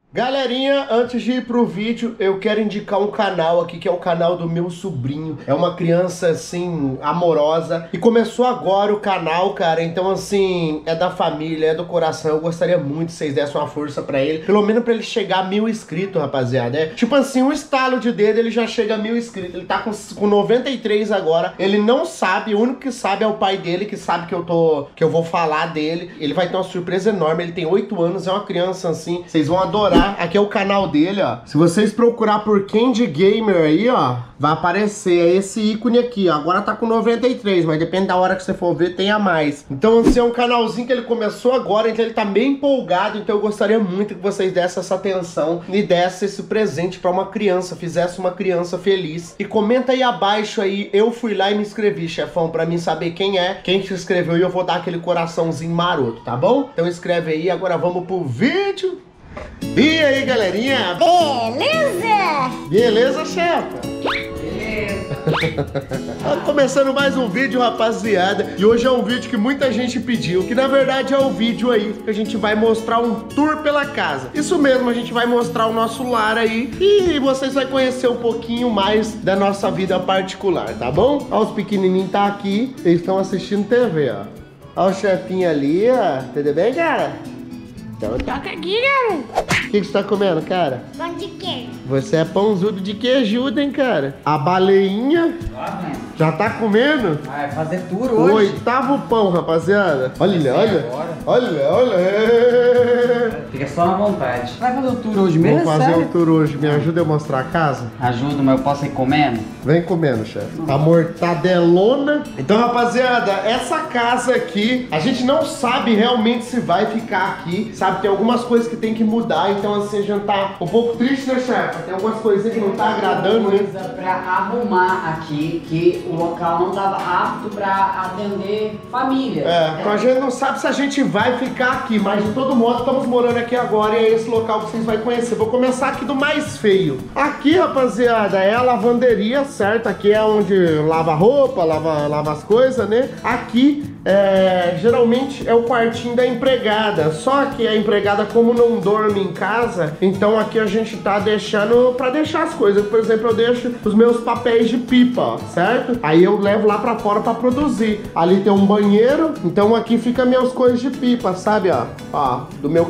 Galerinha, antes de ir pro vídeo, eu quero indicar um canal aqui, que é o canal do meu sobrinho. É uma criança, assim, amorosa. E começou agora o canal, cara. Então, assim, é da família, é do coração. Eu gostaria muito que vocês dessem uma força pra ele. Pelo menos pra ele chegar a 1000 inscritos, rapaziada. É tipo assim, um estalo de dedo, ele já chega a 1000 inscritos. Ele tá com 93 agora. Ele não sabe, o único que sabe é o pai dele, que sabe que eu vou falar dele. Ele vai ter uma surpresa enorme. Ele tem 8 anos, é uma criança, assim. Vocês vão adorar. Aqui é o canal dele, ó. Se vocês procurar por Candy Gamer aí, ó, vai aparecer esse ícone aqui, ó. Agora tá com 93, mas depende da hora que você for ver, tem a mais. Então, assim, é um canalzinho que ele começou agora, então ele tá bem empolgado. Então eu gostaria muito que vocês dessem essa atenção e dessem esse presente pra uma criança, fizesse uma criança feliz. E comenta aí abaixo aí, eu fui lá e me inscrevi, chefão, pra mim saber quem é, quem se inscreveu, e eu vou dar aquele coraçãozinho maroto, tá bom? Então escreve aí, agora vamos pro vídeo. E aí, galerinha? Beleza? Beleza, chefa? Começando mais um vídeo, rapaziada. E hoje é um vídeo que muita gente pediu, que na verdade é o vídeo aí que a gente vai mostrar um tour pela casa. Isso mesmo, a gente vai mostrar o nosso lar aí e vocês vão conhecer um pouquinho mais da nossa vida particular, tá bom? Ó, os pequenininhos tá aqui, eles estão assistindo TV, ó. Ó o chefinho ali, ó. Tudo bem, cara? Então toca aqui, cara. O que você tá comendo, cara? Pão de queijo. Você é pãozudo de queijudo, hein, cara? A baleinha já tá comendo? Vai fazer tour hoje. 8º pão, rapaziada. Olha, olha. Olha. Fica só na vontade. Vai fazer o tour hoje mesmo? Vou fazer sério? o tour hoje. Me ajuda a mostrar a casa? Ajuda, mas eu posso ir comendo? Vem comendo, chefe. A mortadelona. Então, rapaziada, essa casa aqui, a gente não sabe realmente se vai ficar aqui, sabe? Tem algumas coisas que tem que mudar, então assim, a gente tá um pouco triste, né, chefe? Tem algumas coisinhas que não tá agradando, né? Coisa pra arrumar aqui, que o local não tava apto pra atender família. Então a gente não sabe se a gente vai ficar aqui, mas de todo modo estamos morando aqui agora e é esse local que vocês vão conhecer. Vou começar aqui do mais feio. Aqui, rapaziada, é a lavanderia, certo? Aqui é onde lava roupa, lava as coisas, né? Aqui, geralmente é o quartinho da empregada. Só que a empregada, como não dorme em casa, então aqui a gente tá deixando pra deixar as coisas. Por exemplo, eu deixo os meus papéis de pipa, ó, certo? Aí eu levo lá pra fora pra produzir. Ali tem um banheiro, então aqui fica meus coisas de pipa, sabe, ó? Ó, do meu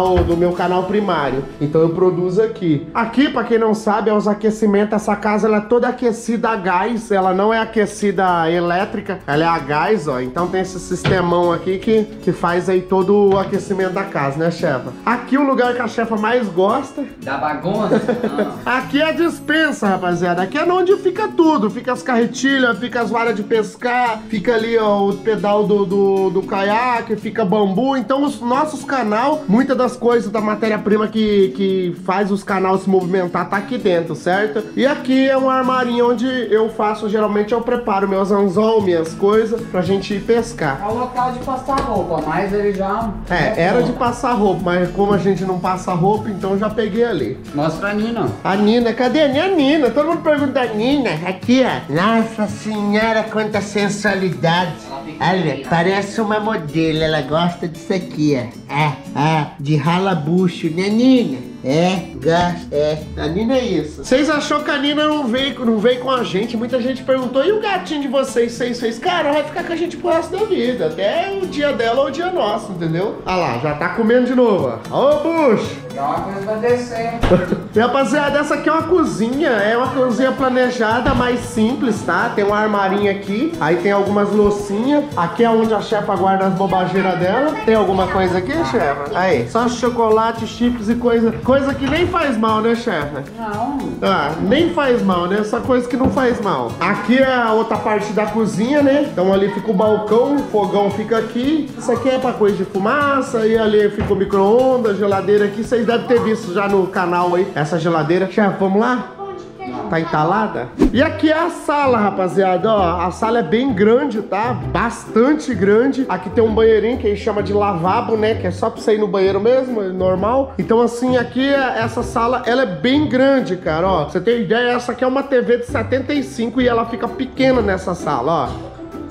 canal primário. Então eu produzo aqui. Aqui, pra quem não sabe, é os aquecimentos. Essa casa, ela é toda aquecida a gás. Ela não é aquecida elétrica, ela é a gás, ó. Então tem esse sistemão aqui que faz aí todo o aquecimento da casa, né, chefa? Aqui o lugar que a chefa mais gosta. Da bagunça? Aqui é a dispensa, rapaziada. Aqui é onde fica tudo. Fica as carretilhas, fica as varas de pescar, fica ali, ó, o pedal do caiaque, fica bambu. Então os nossos canal, muitas das coisas da matéria-prima que faz os canais se movimentar tá aqui dentro, certo? E aqui é um armarinho onde eu faço, geralmente eu preparo meus anzol, minhas coisas, pra gente ir pescar. É o local de passar roupa, mas ele já... Era de passar roupa, mas como a gente não passa roupa, então eu já peguei ali. Mostra a Nina. A Nina, cadê a Nina? Todo mundo pergunta da Nina. Aqui, ó. Nossa senhora, quanta sensualidade. Olha, parece uma modelo, ela gosta disso aqui, ó. De ralabucho, né, Nina? Gosta. A Nina é isso. Vocês achou que a Nina não veio com a gente? Muita gente perguntou, e o gatinho de vocês? Vocês fez? Cara, vai ficar com a gente pro resto da vida. Até o dia dela ou o dia nosso, entendeu? Olha lá, já tá comendo de novo, ó. Ô, bucho! É uma coisa vai descer. E, rapaziada, essa aqui é uma cozinha. É uma cozinha planejada, mais simples, tá? Tem um armarinho aqui. Aí tem algumas loucinhas. Aqui é onde a chefa guarda as bobageiras dela. Tem alguma coisa aqui, chefa? Aí, só chocolate, chips e coisa que nem faz mal, né, chefa? Não. Nem faz mal, né? Essa coisa que não faz mal. Aqui é a outra parte da cozinha, né? Então ali fica o balcão, o fogão fica aqui. Isso aqui é pra coisa de fumaça. E ali fica o micro-ondas, geladeira aqui. Vocês devem ter visto já no canal aí, essa geladeira. Chefe, vamos lá? Tá entalada? E aqui é a sala, rapaziada, ó. A sala é bem grande, tá? Bastante grande. Aqui tem um banheirinho que a gente chama de lavabo, né? Que é só pra você ir no banheiro mesmo, normal. Então, assim, aqui, essa sala, ela é bem grande, cara, ó. Pra você ter ideia, essa aqui é uma TV de 75 e ela fica pequena nessa sala, ó.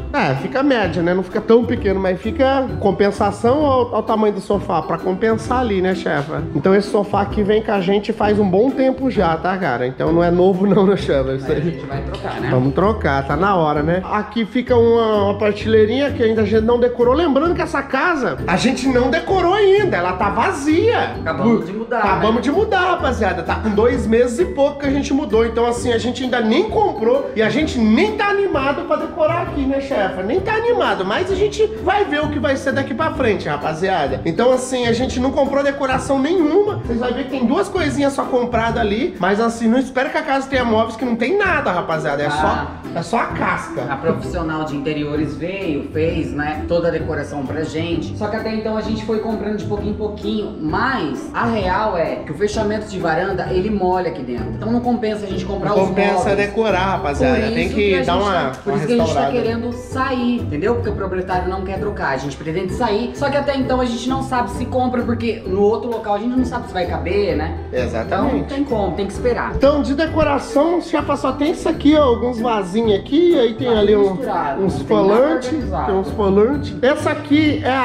É, fica média, né? Não fica tão pequeno, mas fica compensação ao tamanho do sofá, pra compensar ali, né, chefa? Então esse sofá aqui vem com a gente faz um bom tempo já, tá, cara? Então não é novo não, né, chefa? Mas a gente vai trocar, né? Vamos trocar, tá na hora, né? Aqui fica uma prateleirinha que ainda a gente não decorou. Lembrando que essa casa a gente não decorou ainda, ela tá vazia. Acabamos de mudar. Acabamos de mudar, rapaziada. Tá com 2 meses e pouco que a gente mudou. Então, assim, a gente ainda nem comprou e a gente nem tá animado pra decorar aqui, né, chefa? Nem tá animado, mas a gente vai ver o que vai ser daqui pra frente, rapaziada. Então, assim, a gente não comprou decoração nenhuma. Vocês vão ver que tem 2 coisinhas só compradas ali. Mas, assim, não espera que a casa tenha móveis que não tem nada, rapaziada. É só a casca. A profissional de interiores veio, fez, né, toda a decoração pra gente. Só que até então a gente foi comprando de pouquinho em pouquinho. Mas a real é que o fechamento de varanda, ele molha aqui dentro. Então não compensa a gente comprar os móveis. Compensa decorar, rapaziada. Tem que dar uma Por isso que a gente tá querendo sair, entendeu? Porque o proprietário não quer trocar. A gente pretende sair. Só que até então a gente não sabe se compra, porque no outro local a gente não sabe se vai caber, né? Exatamente. Então não tem como, tem que esperar. Então, de decoração, chefa, só tem isso aqui, ó, alguns vasinhos aqui, aí tem ali uns falantes, tem uns falantes. Essa aqui é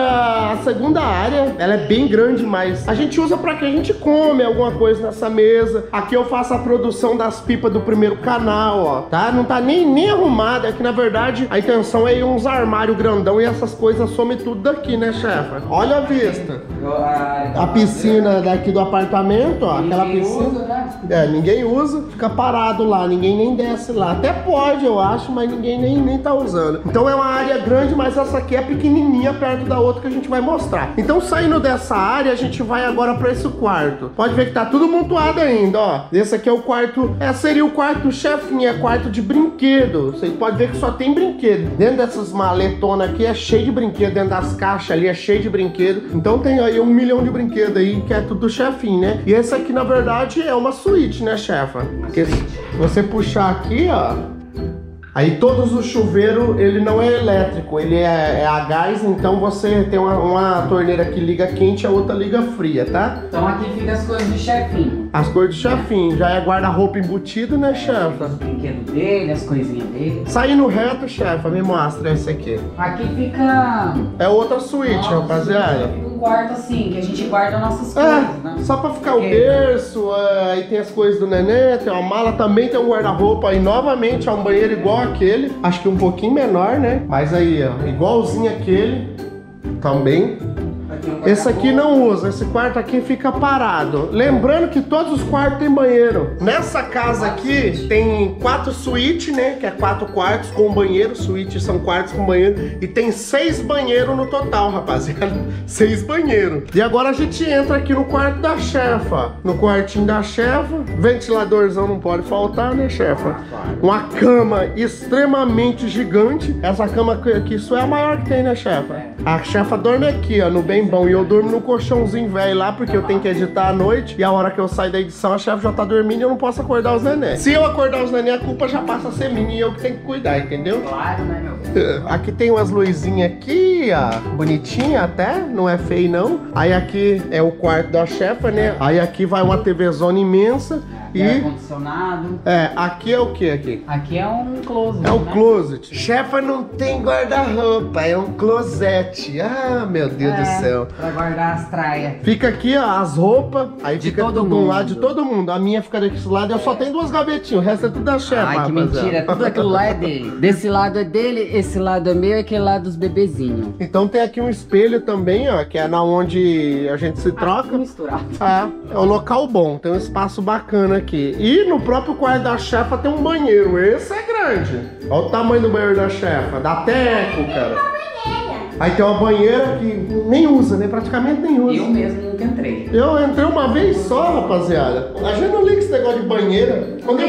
a segunda área, ela é bem grande, mas a gente usa pra que a gente come alguma coisa nessa mesa. Aqui eu faço a produção das pipas do primeiro canal, ó, tá? Não tá nem arrumada, aqui na verdade a intenção é ir uns armários grandão e essas coisas some tudo daqui, né, chefa? Olha a vista. A piscina daqui do apartamento, ó, aquela piscina. Usa, né? É, ninguém usa, fica parado lá, ninguém nem desce lá. Até pode, eu acho, mas ninguém nem tá usando. Então é uma área grande, mas essa aqui é pequenininha perto da outra que a gente vai mostrar. Então saindo dessa área, a gente vai agora pra esse quarto. Pode ver que tá tudo montuado ainda, ó. Esse aqui é o quarto, seria o quarto do chefinho, é quarto de brinquedo. Vocês podem ver que só tem brinquedo. Dentro dessas maletonas aqui é cheio de brinquedo, dentro das caixas ali é cheio de brinquedo. Então tem aí 1 milhão de brinquedos aí, que é tudo do chefinho, né? E esse aqui, na verdade, é uma suíte, né, chefa? Porque se você puxar aqui, ó, aí todos os chuveiros, ele não é elétrico, ele é a gás, então você tem uma torneira que liga quente e a outra liga fria, tá? Então aqui fica as coisas de chefinho. As coisas do chefinho, já é guarda-roupa embutido, né, chefa? Os brinquedos dele, as coisinhas dele. Saindo reto, chefa, me mostra esse aqui. Aqui fica... É outra suíte, rapaziada. Fica um quarto assim, que a gente guarda nossas coisas, né? Só pra ficar o berço, aí tem as coisas do neném, tem uma mala, também tem um guarda-roupa, aí novamente é um banheiro igual aquele, acho que um pouquinho menor, né? Mas aí, ó, igualzinho aquele, também. Esse aqui não usa, esse quarto aqui fica parado. Lembrando que todos os quartos têm banheiro. Nessa casa aqui tem 4 suítes, né? Que é 4 quartos com banheiro. Suítes são quartos com banheiro. E tem 6 banheiros no total, rapaziada. 6 banheiros. E agora a gente entra aqui no quarto da chefa. No quartinho da chefa. Ventiladorzão não pode faltar, né, chefa? Uma cama extremamente gigante. Essa cama aqui, isso é a maior que tem, né, chefa? A chefa dorme aqui, ó, no bem bom. E eu durmo no colchãozinho velho lá, porque eu tenho que editar à noite. E a hora que eu sair da edição, a chefe já tá dormindo e eu não posso acordar os neném. Se eu acordar os neném, a culpa já passa a ser minha e eu que tenho que cuidar, entendeu? Claro, né, meu? Aqui tem umas luzinhas aqui, ó, bonitinha até, não é feio não. Aí aqui é o quarto da chefa, né? Aí aqui vai uma TVzona imensa. E ar-condicionado. Aqui é o que aqui? Aqui é um closet. É o né? closet. Chefa não tem guarda-roupa, é um closet. Ah, meu Deus do céu. Pra guardar as traias. Fica aqui, ó, as roupas. Aí De fica todo tudo um mundo. lado de todo mundo. A minha fica desse lado, eu só tenho 2 gavetinhas. O resto é tudo da chefa. Ai, que rapaziada. mentira. Tudo aquilo lá é dele. Desse lado é dele, esse lado é meu e aquele lado dos bebezinhos. Então tem aqui um espelho também, ó, que é na onde a gente se troca. Misturado. É um local bom, tem um espaço bacana aqui. E no próprio quarto da chefa tem um banheiro. Esse é grande. Olha o tamanho do banheiro da chefa. Dá teco, cara. Aí tem uma banheira que nem usa, né? Praticamente nem usa. Eu mesmo nunca entrei. Eu entrei uma vez só, rapaziada. A gente não liga esse negócio de banheira. Quando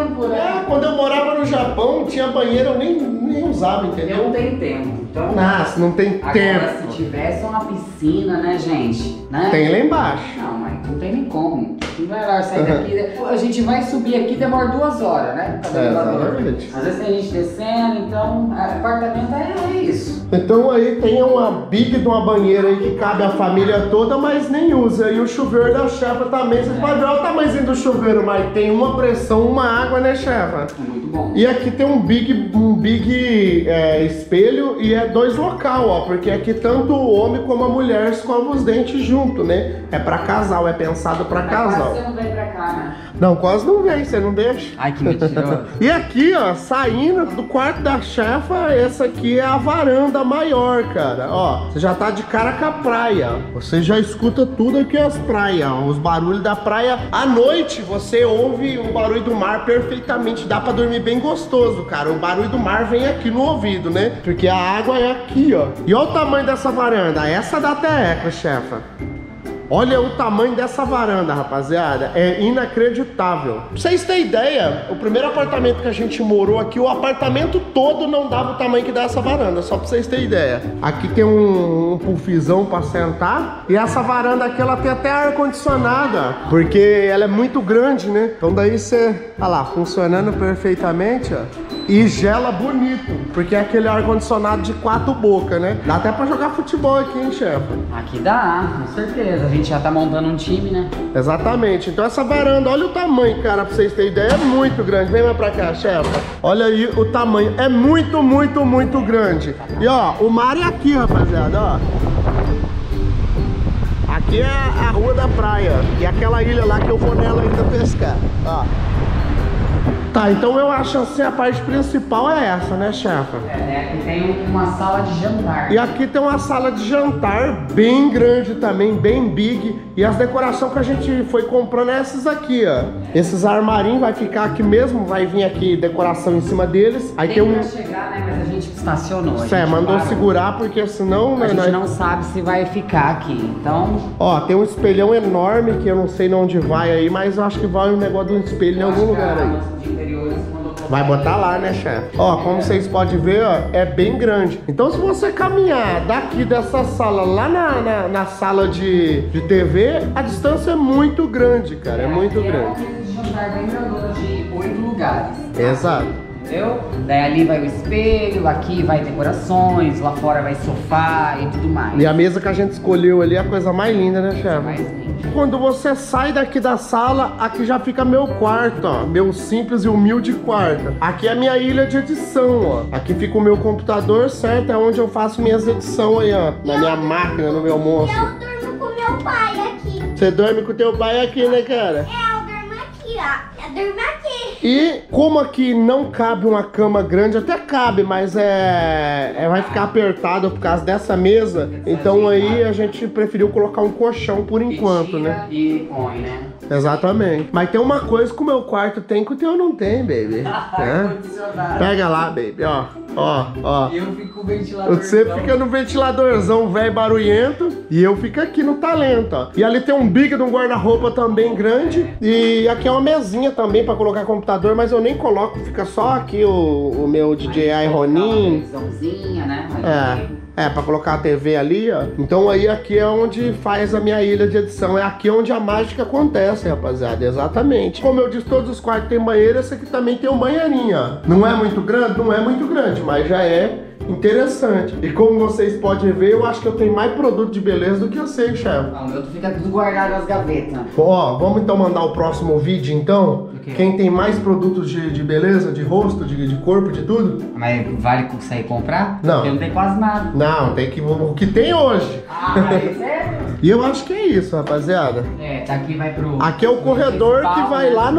quando eu morava no Japão, tinha banheira, eu nem usava, entendeu? Não tem tempo. Então, Nossa, não tem agora, tempo. se tivesse uma piscina, né, gente? Né? Tem lá embaixo. Não, mas não tem nem como. Não vai lá sair daqui. A gente vai subir aqui, demora 2 horas, né? Exatamente. Às vezes tem gente descendo, então apartamento é isso. Então aí tem uma big de uma banheira aí que cabe a família toda, mas nem usa. E o chuveiro da chefa também. Vocês podem ver o tamanhozinho do chuveiro, mas tem uma pressão, uma água, né, chefa? É muito bom. E aqui tem um big espelho e é 2 local, ó. Porque aqui tanto o homem como a mulher escovam os dentes junto, né? É pra casal, é pensado pra casal. Você não vem pra cá, né? Não, quase não vem, você não deixa? Ai, que mentiroso. E aqui, ó, saindo do quarto da chefa, essa aqui é a varanda maior, cara. Ó, você já tá de cara com a praia. Você já escuta tudo aqui as praias, ó, os barulhos da praia. À noite, você ouve o barulho do mar perfeitamente. Dá pra dormir bem gostoso, cara. O barulho do mar vem aqui no ouvido, né? Porque a água é aqui, ó. E olha o tamanho dessa varanda. Essa dá até eco, chefa. Olha o tamanho dessa varanda, rapaziada. É inacreditável. Pra vocês terem ideia, o primeiro apartamento que a gente morou aqui, o apartamento todo não dava o tamanho que dá essa varanda. Só pra vocês terem ideia. Aqui tem um puffzão pra sentar. E essa varanda aqui, ela tem até ar-condicionada. Porque ela é muito grande, né? Então daí você... Olha lá, funcionando perfeitamente, ó. E gela bonito, porque é aquele ar-condicionado de 4 bocas, né? Dá até pra jogar futebol aqui, hein, chefe? Aqui dá, com certeza. A gente já tá montando um time, né? Exatamente. Então essa varanda, olha o tamanho, cara, pra vocês terem ideia, é muito grande. Vem mais pra cá, chefe. Olha aí o tamanho. É muito, muito, muito grande. E ó, o mar é aqui, rapaziada, ó. Aqui é a rua da praia. E aquela ilha lá que eu vou nela ainda pescar, ó. Tá, então eu acho assim, a parte principal é essa, né, chefa? Aqui tem uma sala de jantar. E aqui tem uma sala de jantar bem grande também, bem big. E as decorações que a gente foi comprando é essas aqui, ó. Esses armarinhos vai ficar aqui mesmo, vai vir aqui decoração em cima deles. Aí tem um... pra chegar, né, mas a gente estacionou. Mandou segurar, porque senão... A gente não sabe se vai ficar aqui, então... Ó, tem um espelhão enorme, que eu não sei onde vai aí, mas eu acho que vai um negócio de um espelho em algum lugar aí. Vai botar lá, né, chefe? Ó, como vocês podem ver, ó, é bem grande. Então, se você caminhar daqui dessa sala lá na sala de TV, a distância é muito grande, cara. É muito grande. É uma mesa de jantar bem grandona de 8 lugares. Exato. Entendeu? Daí ali vai o espelho, aqui vai decorações, lá fora vai sofá e tudo mais. E a mesa que a gente escolheu ali é a coisa mais linda, né, chefe? Mais linda. Quando você sai daqui da sala, aqui já fica meu quarto, ó. Meu simples e humilde quarto. Aqui é a minha ilha de edição, ó. Aqui fica o meu computador, certo? É onde eu faço minhas edições aí, ó. Na minha máquina, no meu monstro. Eu durmo com meu pai aqui. Você dorme com teu pai aqui, né, cara? Eu durmo aqui, ó. Eu durmo aqui. E como aqui não cabe uma cama grande, até cabe, mas vai ficar apertado por causa dessa mesa. Então aí a gente preferiu colocar um colchão por enquanto, né? E põe, né? Exatamente. Mas tem uma coisa que o meu quarto tem que o teu não tem, baby. Pega lá, baby, ó. Ó. E eu fico com o ventilador. Você fica no ventiladorzão velho barulhento e eu fico aqui no talento, ó. E ali tem um big de um guarda-roupa também grande. E aqui é uma mesinha também pra colocar computador, mas eu nem coloco, fica só aqui o meu DJI Ronin. Né? Pra colocar a TV ali, ó. Então aí aqui é onde faz a minha ilha de edição. É aqui onde a mágica acontece, rapaziada. Exatamente. Como eu disse, todos os quartos tem banheiro. Esse aqui também tem um banheirinho, ó. Não é muito grande? Não é muito grande, mas já é interessante. E como vocês podem ver, eu acho que eu tenho mais produto de beleza do que eu sei, chefe. O meu fica tudo guardado nas gavetas. Ó, vamos então mandar o próximo vídeo, então? Quem tem mais produtos de beleza, de rosto, de corpo, de tudo? Mas vale sair comprar? Não. Porque não tem quase nada. Não, tem que o que tem hoje. Mas é... E eu acho que é isso, rapaziada. Daqui vai pro... Aqui é o corredor que vai lá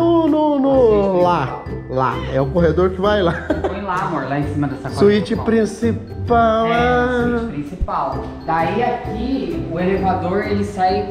lá. É o corredor que vai lá. Põe lá, amor, lá em cima dessa coisa. Suíte principal. Suíte principal. Daí aqui, o elevador, ele sai...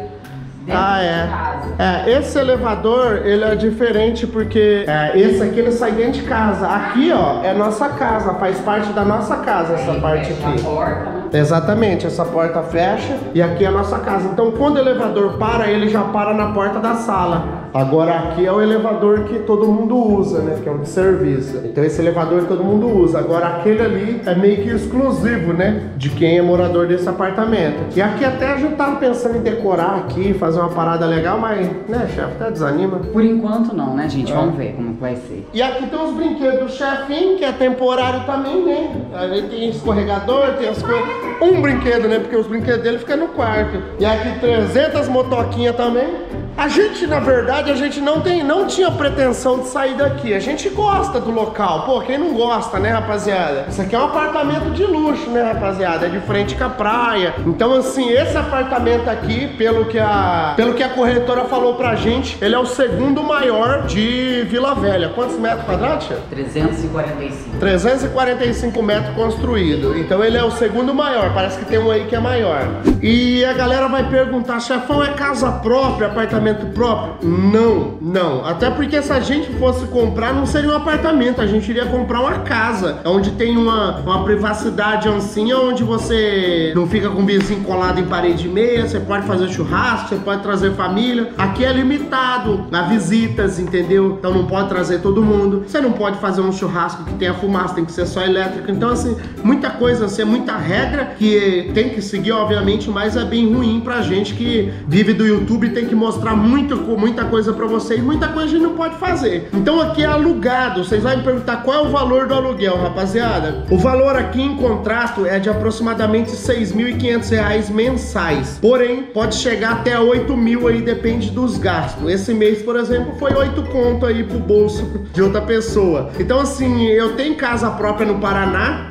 Esse elevador, ele é diferente porque esse aqui ele sai dentro de casa. Aqui, ó, é nossa casa, faz parte da nossa casa essa parte aqui. A porta, né? Exatamente, essa porta fecha e aqui é a nossa casa. Então quando o elevador para, ele já para na porta da sala. Agora aqui é o elevador que todo mundo usa, né? Que é um de serviço. Então esse elevador todo mundo usa. Agora aquele ali é meio que exclusivo, né? De quem é morador desse apartamento. E aqui até a gente tava pensando em decorar aqui, fazer uma parada legal, mas, né, chefe, até desanima. Por enquanto não, né, gente? Vamos ver como vai ser. E aqui tem os brinquedos do chefinho, que é temporário também, né? Aí tem escorregador, tem as coisas. Um brinquedo, né? Porque os brinquedos dele ficam no quarto. E aqui 300 motoquinhas também. A gente, na verdade, a gente não tinha pretensão de sair daqui. A gente gosta do local. Pô, quem não gosta, né, rapaziada? Isso aqui é um apartamento de luxo, né, rapaziada? É de frente com a praia. Então, assim, esse apartamento aqui, pelo que a corretora falou pra gente, ele é o segundo maior de Vila Velha. Quantos metros quadrados, chefe? 345. 345 metros construído. Então ele é o segundo maior. Parece que tem um aí que é maior. E a galera vai perguntar, chefão, é casa própria, apartamento próprio? Não. Até porque se a gente fosse comprar, não seria um apartamento. A gente iria comprar uma casa, onde tem uma privacidade assim, onde você não fica com o vizinho colado em parede e meia, você pode fazer churrasco, você pode trazer família. Aqui é limitado a visitas, entendeu? Então não pode trazer todo mundo. Você não pode fazer um churrasco que tenha fumaça, tem que ser só elétrico. Então, assim, muita coisa, assim, muita regra que tem que seguir, obviamente, mas é bem ruim pra gente que vive do YouTube e tem que mostrar muita coisa pra vocês, muita coisa a gente não pode fazer. Então aqui é alugado. Vocês vão me perguntar qual é o valor do aluguel, rapaziada. O valor aqui em contrato é de aproximadamente R$6.500 mensais. Porém, pode chegar até 8 mil aí, depende dos gastos. Esse mês, por exemplo, foi 8 conto aí pro bolso de outra pessoa. Então, assim, eu tenho casa própria no Paraná,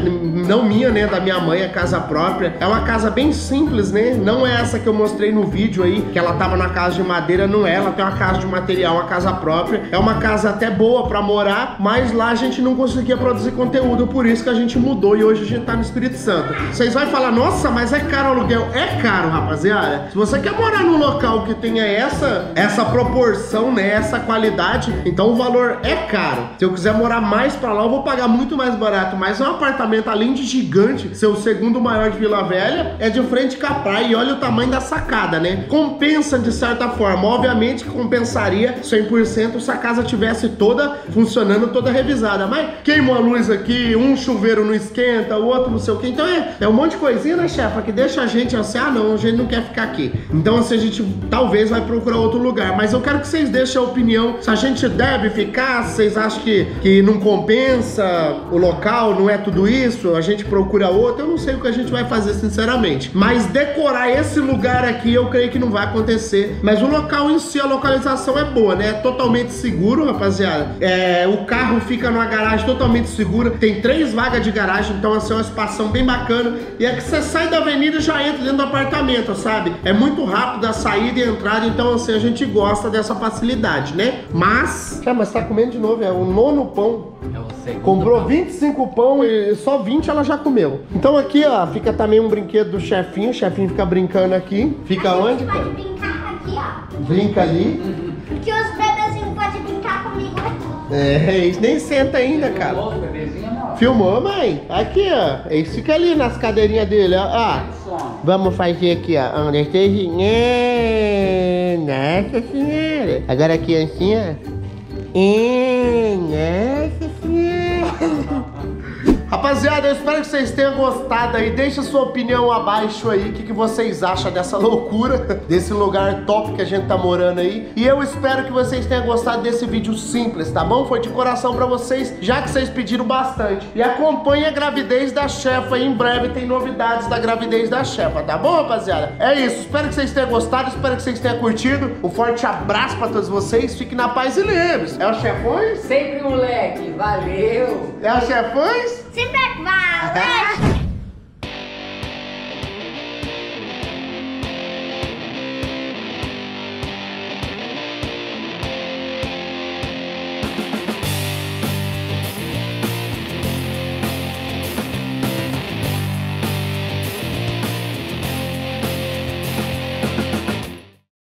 não minha, né, da minha mãe, é casa própria. É uma casa bem simples, né? Não é essa que eu mostrei no vídeo aí, que ela tava na casa de madeira, não é. Ela tem uma casa de material, uma casa própria. É uma casa até boa pra morar, mas lá a gente não conseguia produzir conteúdo, por isso que a gente mudou e hoje a gente tá no Espírito Santo. Vocês vão falar, nossa, mas é caro o aluguel. É caro, rapaziada. Se você quer morar num local que tenha essa proporção, né, essa qualidade, então o valor é caro. Se eu quiser morar mais pra lá, eu vou pagar muito mais barato, mas é um apartamento, além de gigante, ser o segundo maior de Vila Velha, é de frente com a praia e olha o tamanho da sacada, né? Compensa de certa forma, obviamente que compensaria 100% se a casa tivesse toda funcionando, toda revisada, mas queimou a luz aqui, um chuveiro não esquenta, o outro não sei o que, então é um monte de coisinha, né, chefa, que deixa a gente assim, não, a gente não quer ficar aqui. Então assim, a gente talvez vai procurar outro lugar, mas eu quero que vocês deixem a opinião, se a gente deve ficar, se vocês acham que não compensa o local, não é tudo isso, a gente procura outro, eu não sei o que a gente vai fazer sinceramente, mas decorar esse lugar aqui eu creio que não vai acontecer, mas o local em si, a localização é boa, né, é totalmente seguro, rapaziada, o carro fica numa garagem totalmente segura, tem 3 vagas de garagem, então assim, é uma espação bem bacana, e é que você sai da avenida e já entra dentro do apartamento, sabe, é muito rápido a saída e a entrada, então assim, a gente gosta dessa facilidade, né, mas você tá comendo de novo, é o 9º pão. É o segundo. Comprou 25 pão e só 20 ela já comeu. Então aqui, ó, fica também um brinquedo do chefinho. O chefinho fica brincando aqui. Fica onde, cara? Pode brincar aqui, ó. Brinca ali. Porque os bebezinhos podem brincar comigo aqui. Eles nem senta ainda, cara. Filmou o bebezinho, não? Filmou, mãe? Aqui, ó. Eles ficam ali nas cadeirinhas dele, ó. Vamos fazer aqui, ó. Nossa senhora. Agora a criancinha. Nossa senhora. Rapaziada, eu espero que vocês tenham gostado aí. Deixa sua opinião abaixo aí. O que vocês acham dessa loucura, desse lugar top que a gente tá morando aí. E eu espero que vocês tenham gostado desse vídeo simples, tá bom? Foi de coração pra vocês, já que vocês pediram bastante. E acompanhe a gravidez da chefa aí. Em breve tem novidades da gravidez da chefa, tá bom, rapaziada? É isso. Espero que vocês tenham gostado. Espero que vocês tenham curtido. Um forte abraço pra todos vocês. Fiquem na paz e lembre-se. É o Chefões? Sempre, moleque. Valeu. É o Chefões? Sempre vai.